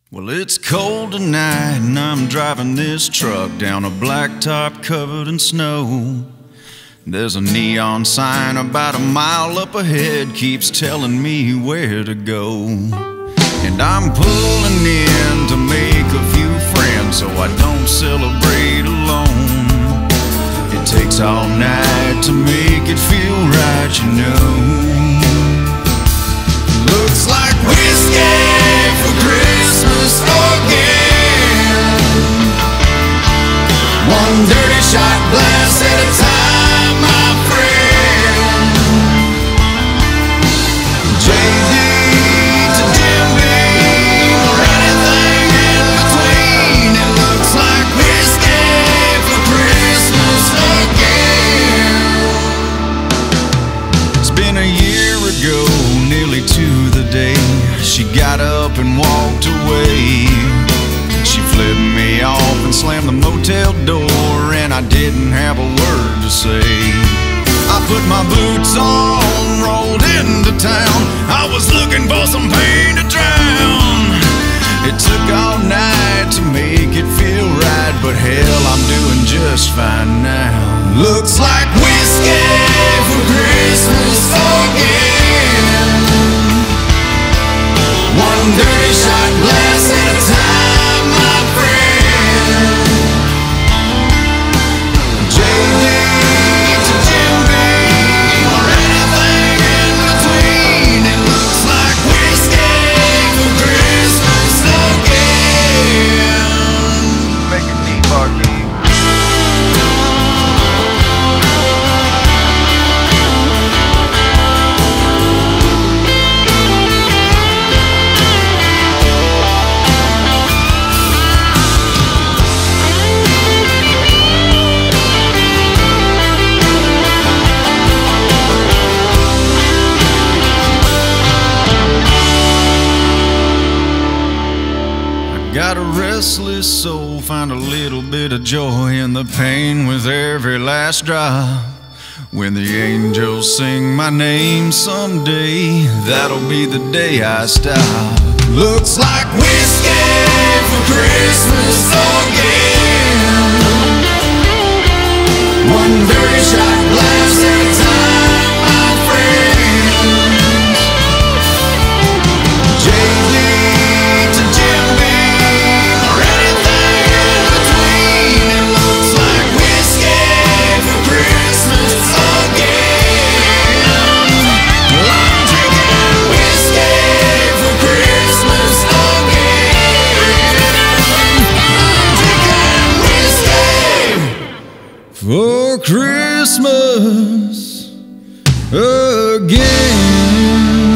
Well, it's cold tonight and I'm driving this truck down a blacktop covered in snow. There's a neon sign about a mile up ahead, keeps telling me where to go. And I'm pulling in to make a few friends so I don't celebrate alone. It takes all night to make it feel right, you know. Looks like whiskey for Christmas again. One dirty shot glass at a time, my friend. JD to Jim Beam or anything in between. It looks like whiskey for Christmas again. It's been a year ago, nearly to the day, she got up and walked away. She flipped me off and slammed the motel door, and I didn't have a word to say. I put my boots on, rolled into town. I was looking for some pain to drown. It took all night to make it feel right, but hell, I'm doing just fine now. Looks like whiskey for Christmas again. One dirty shot glass at a time, my friend. JD to Jim Beam or anything in between. It looks like whiskey for Christmas again. Make it deep, RD. Got a restless soul, find a little bit of joy in the pain with every last drop. When the angels sing my name someday, that'll be the day I stop. Looks like whiskey for Christmas again. One dirty shot glass at a time, my friend. JD to Jim Beam or anything in between. It looks like whiskey for Christmas again. Well, I'm drinking whiskey for Christmas again. I'm drinking whiskey for Christmas again.